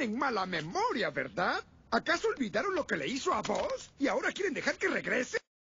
tienen mala memoria, ¿verdad? ¿Acaso olvidaron lo que le hizo a vos? ¿Y ahora quieren dejar que regrese?